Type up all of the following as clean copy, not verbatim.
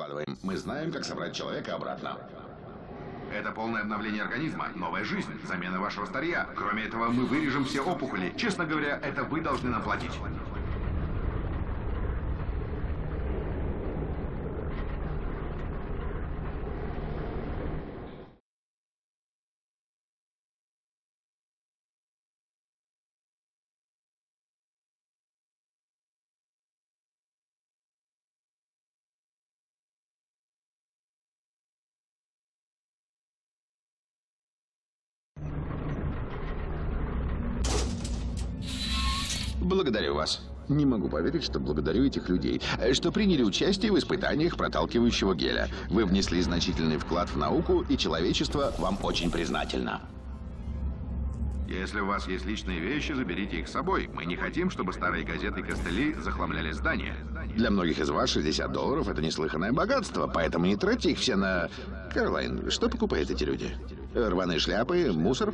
вкладываем. Мы знаем, как собрать человека обратно. Это полное обновление организма, новая жизнь, замена вашего старья. Кроме этого, мы вырежем все опухоли. Честно говоря, это вы должны нам платить. Благодарю вас. Не могу поверить, что благодарю этих людей, что приняли участие в испытаниях проталкивающего геля. Вы внесли значительный вклад в науку, и человечество вам очень признательно. Если у вас есть личные вещи, заберите их с собой. Мы не хотим, чтобы старые газеты и костыли захламляли здание. Для многих из вас $60 — это неслыханное богатство, поэтому не тратьте их все на... Кэролайн, что покупают эти люди? Рваные шляпы, мусор?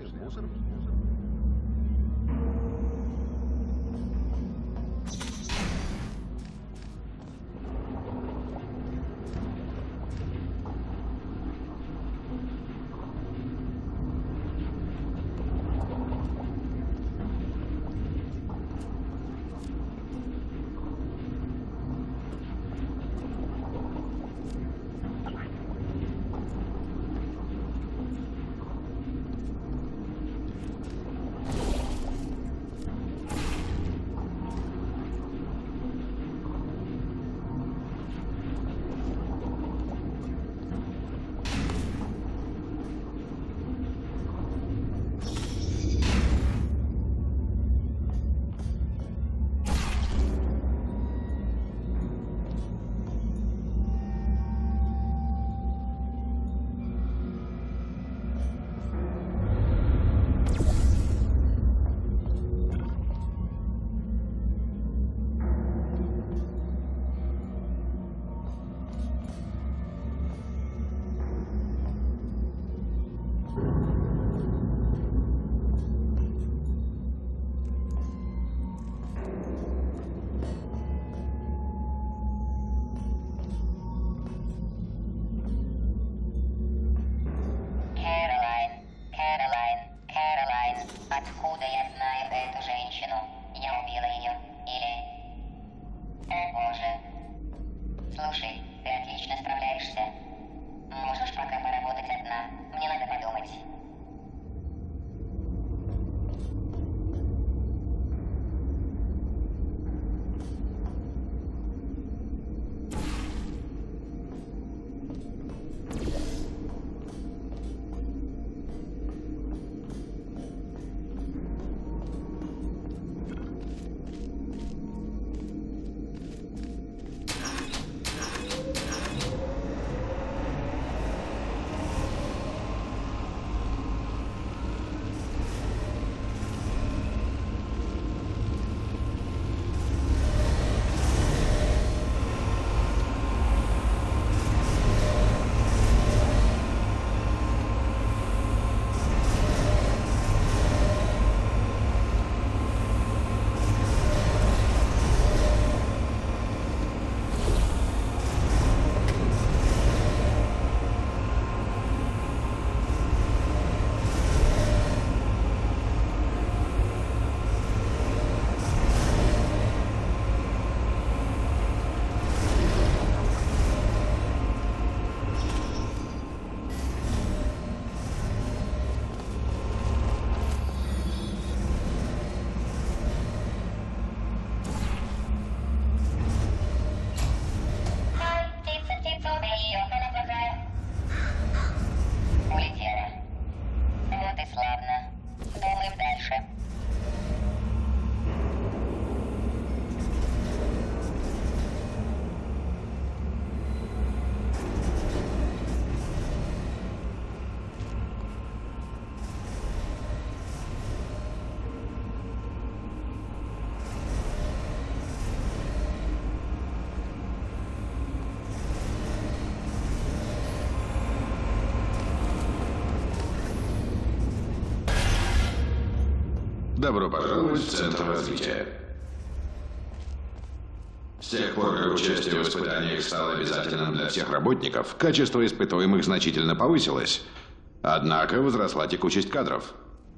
Добро пожаловать в Центр развития. тех пор, как участие в испытаниях стало обязательным для всех работников, качество испытуемых значительно повысилось. Однако возросла текучесть кадров.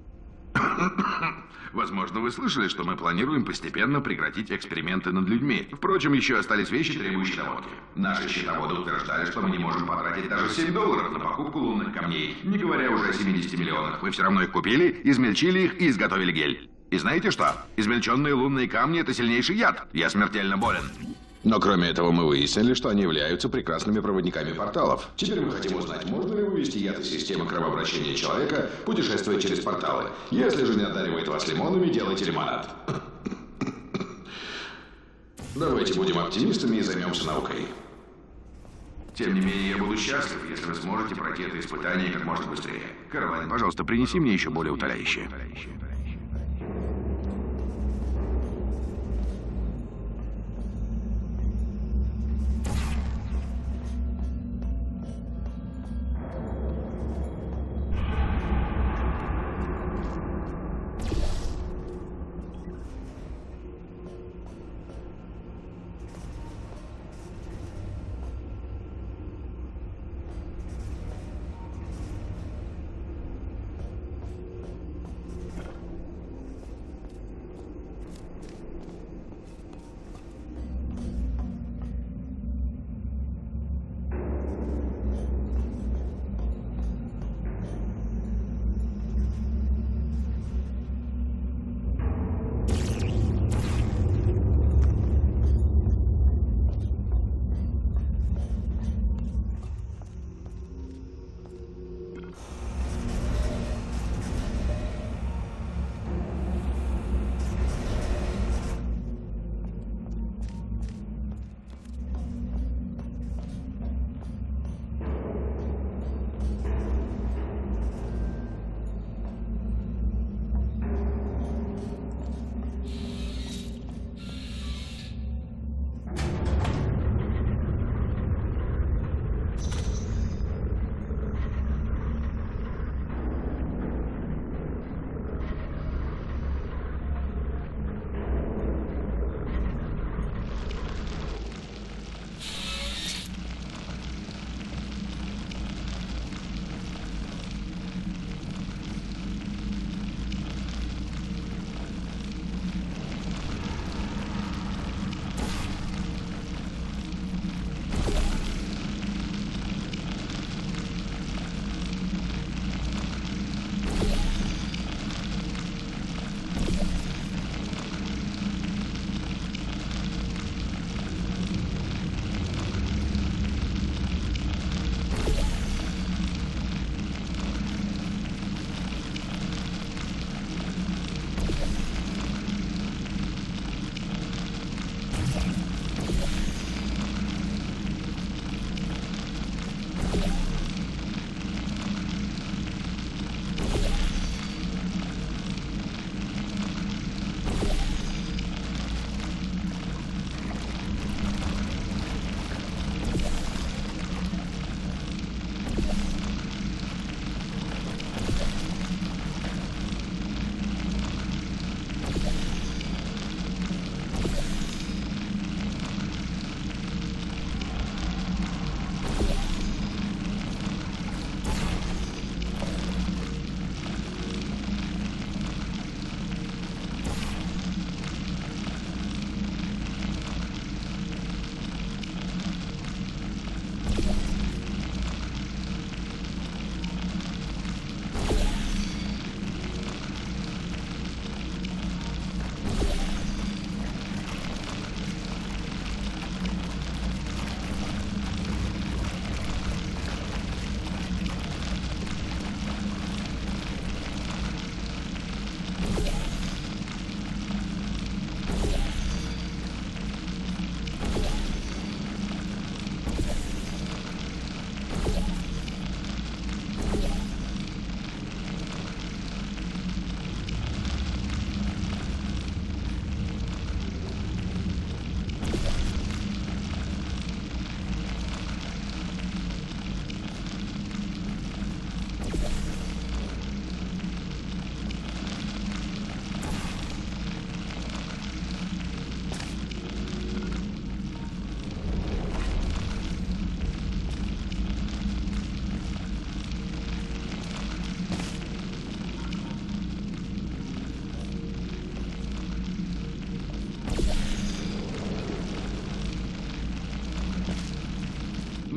Возможно, вы слышали, что мы планируем постепенно прекратить эксперименты над людьми. Впрочем, еще остались вещи, требующие доводки. Наши счетоводы утверждали, что мы не можем потратить даже $7 на покупку лунных камней, не говоря уже о 70 миллионах. Вы все равно их купили, измельчили их и изготовили гель. И знаете что? Измельченные лунные камни – это сильнейший яд. Я смертельно болен. Но кроме этого мы выяснили, что они являются прекрасными проводниками порталов. Теперь мы хотим узнать, можно ли вывести яд из системы кровообращения человека, путешествуя через порталы. Если же не одаривает вас лимонами, делайте лимонад. Давайте будем оптимистами и займемся наукой. Тем не менее, я буду счастлив, если вы сможете пройти это испытание как можно быстрее. Каролайн, пожалуйста, принеси мне еще более утоляющее.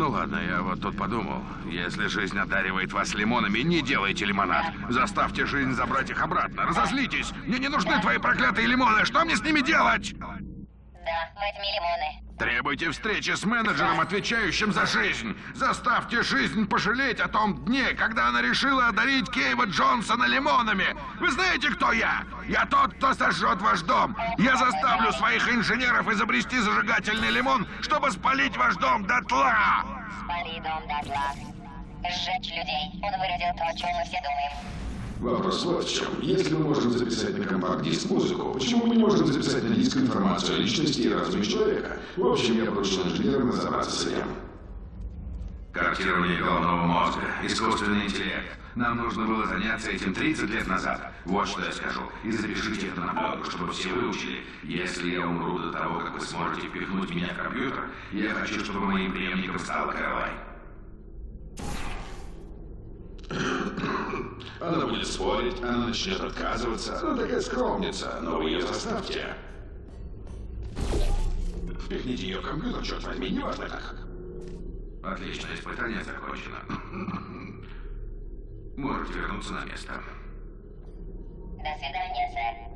Ну ладно, я вот тут подумал. Если жизнь одаривает вас лимонами, не делайте лимонад. Заставьте жизнь забрать их обратно. Разозлитесь. Мне не нужны твои проклятые лимоны. Что мне с ними делать? Да, возьми лимоны. Требуйте встречи с менеджером, отвечающим за жизнь. Заставьте жизнь пожалеть о том дне, когда она решила одарить Кейва Джонсона лимонами. Вы знаете, кто я? Я тот, кто сожжет ваш дом. Я заставлю своих инженеров изобрести зажигательный лимон, чтобы спалить ваш дом дотла. Спали дом дотла. Сжечь людей. Он выродил то, о чем мы все думаем. Вопрос вот в чем. Если мы можем записать на компакт-диск музыку, почему мы не можем записать на диск информацию о личности и разуме человека? В общем, я поручил инженерам разобраться с этим. Картирование головного мозга, искусственный интеллект. Нам нужно было заняться этим 30 лет назад. Вот что я скажу. И запишите это на бумагу, чтобы все выучили. Если я умру до того, как вы сможете впихнуть меня в компьютер, я хочу, чтобы моим преемником стала Кэролайн. Она будет спорить, она начнет отказываться. Она такая скромница, но вы ее заставьте. Впихните ее в компьютер, черт возьми, неважно как. Отлично, испытание закончено. Можете вернуться на место. До свидания, сэр.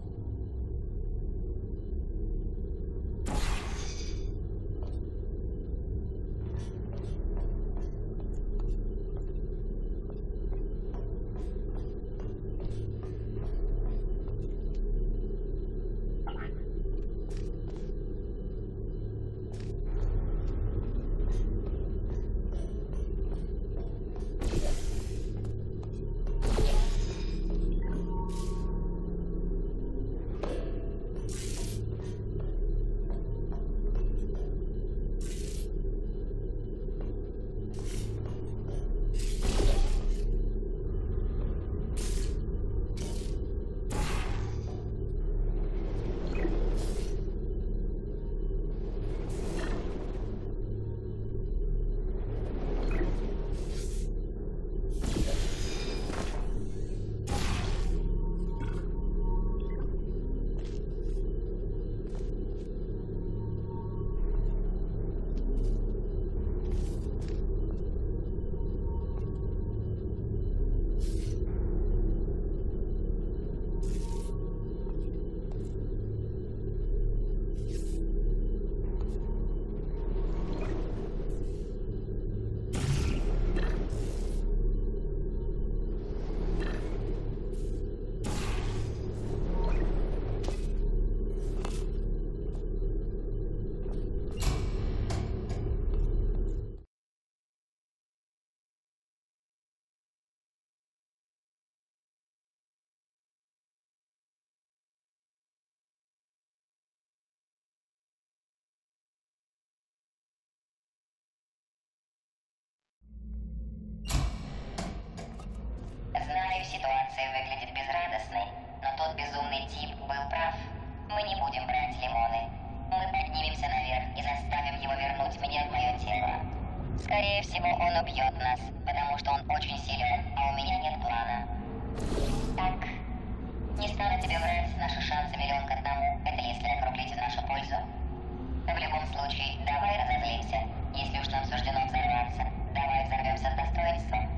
Знаю, ситуация выглядит безрадостной, но тот безумный тип был прав. Мы не будем брать лимоны. Мы поднимемся наверх и заставим его вернуть мне в мое тело. Скорее всего, он убьет нас, потому что он очень силен, а у меня нет плана. Так, не стану тебе врать, наши шансы 1 к 1. Это если округлить в нашу пользу. В любом случае, давай разозлимся. Если уж нам суждено взорваться, давай взорвемся с достоинством.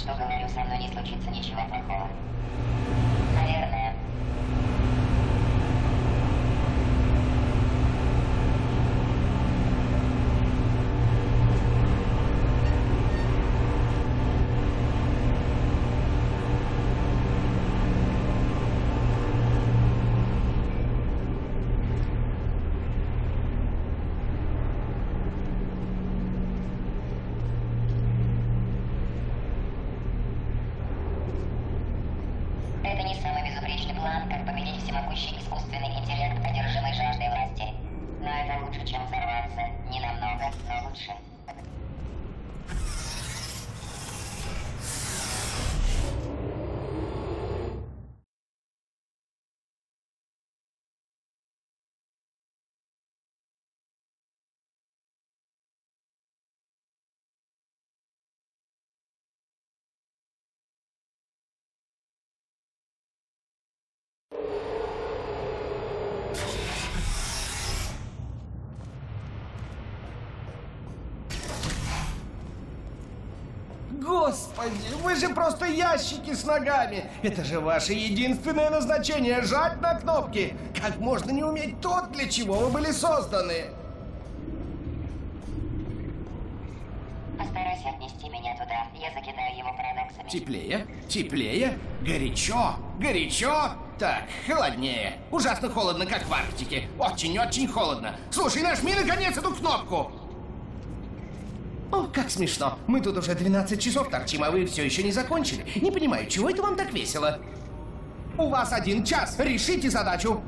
что говорю, со мной не случится ничего плохого. Наверное. Это не самый безупречный план, как победить всемогущий искусственный интеллект, одержимый жаждой власти. Но это лучше, чем взорваться. Не намного, но лучше. Господи, вы же просто ящики с ногами! Это же ваше единственное назначение — жать на кнопки! Как можно не уметь то, для чего вы были созданы? Постарайся отнести меня туда. Я закидаю его парадоксами. Теплее, теплее, горячо, горячо. Так, холоднее. Ужасно холодно, как в Арктике. Очень-очень холодно. Слушай, нажми наконец эту кнопку! О, как смешно. Мы тут уже 12 часов торчим, а вы все еще не закончили. Не понимаю, чего это вам так весело? У вас 1 час. Решите задачу.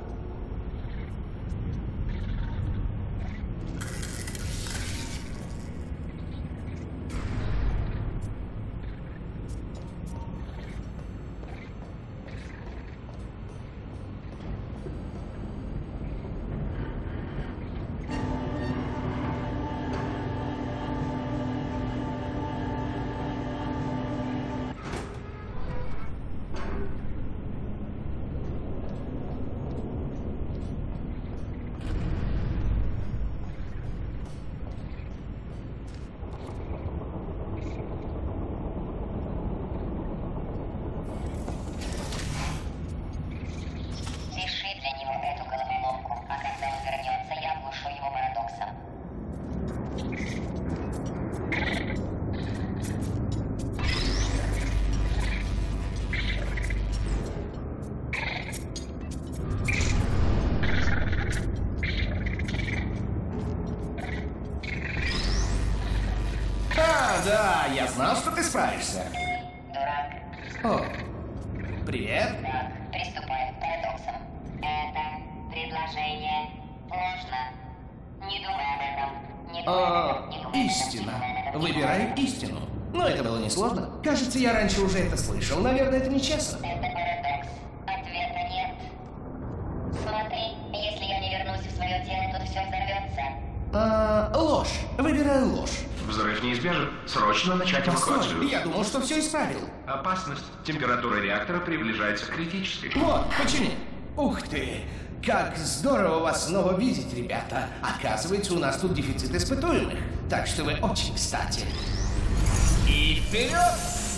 Да, я знал, что ты справишься. Дурак. О, привет. Да, приступаем к парадоксам. Это предложение ложно. Не думай об этом. Не думай об этом. Не думай об этом. Истина. Выбирай истину. Но это было несложно. Кажется, я раньше уже это слышал. Наверное, это нечестно. Это парадокс. Ответа нет. Смотри, если я не вернусь в свое тело, тут все взорвется. Ложь. Выбираю ложь. Взрыв неизбежен. Срочно начать эвакуацию. Я думал, что все исправил. Опасность. Температура реактора приближается к критической. Вот, почини. Ух ты! Как здорово вас снова видеть, ребята. Оказывается, у нас тут дефицит испытуемых. Так что вы очень кстати. И вперед!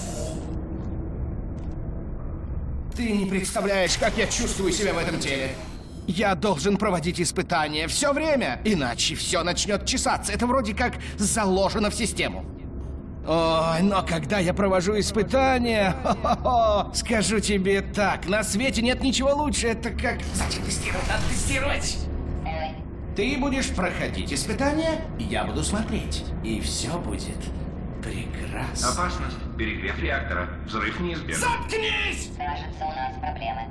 Ты не представляешь, как я чувствую себя в этом теле. Я должен проводить испытания все время, иначе все начнет чесаться. Это вроде как заложено в систему. Ой, но когда я провожу испытания, скажу тебе так, на свете нет ничего лучше. Это как... Зачем тестировать? Надо тестировать. Ты будешь проходить испытания, я буду смотреть. И все будет прекрасно. Опасность. Перегрев реактора. Взрыв неизбежен. Заткнись! Кажется, у нас проблемы.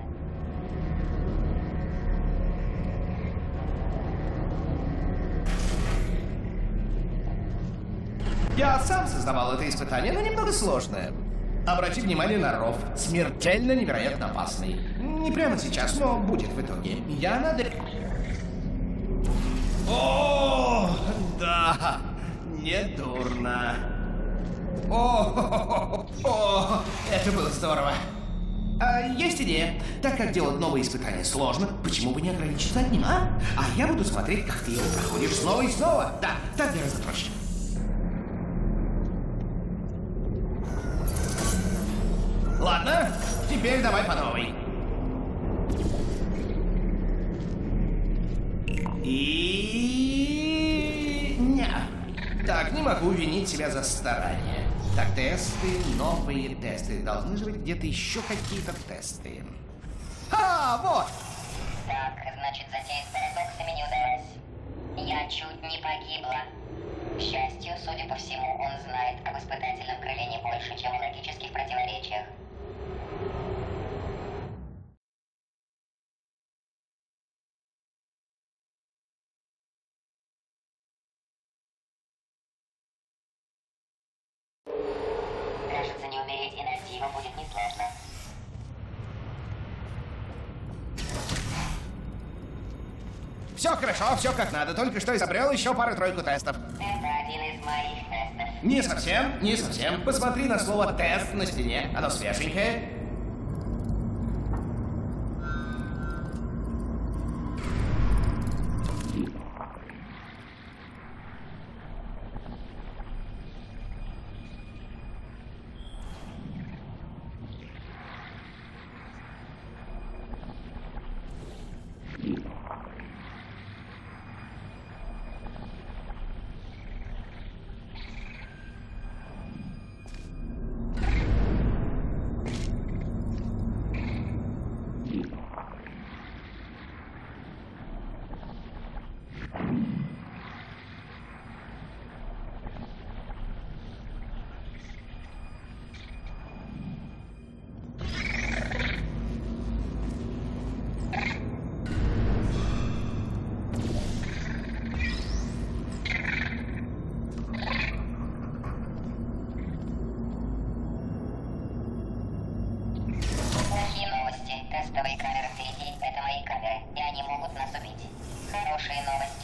Я сам создавал это испытание, но немного сложное. Обрати внимание на ров. Смертельно невероятно опасный. Не прямо сейчас, но будет в итоге. Я надо... О, да, недурно. О, это было здорово. Есть идея. Так как делать новые испытания сложно, почему бы не ограничиться одним, а? А я буду смотреть, как ты его проходишь снова и снова. Да, так гораздо проще. Ладно, теперь давай по новой. И... Ня. Так, не могу винить себя за старание. Так, тесты, новые тесты. Должны же быть где-то еще какие-то тесты. Вот! Так, значит, затея с парадоксами не удалась. Я чуть не погибла. К счастью, судя по всему, он знает об испытательном крыле не больше, чем о логических противоречиях. Кажется, не умереть инертиво будет несложно. Все хорошо, все как надо. Только что изобрел еще пару-тройку тестов. Это один из моих тестов. Не совсем, не совсем. Посмотри на слово «тест» на стене. Оно свеженькое. Плохие новости. Тестовые камеры впереди — это мои камеры, и они могут нас убить. Хорошие новости.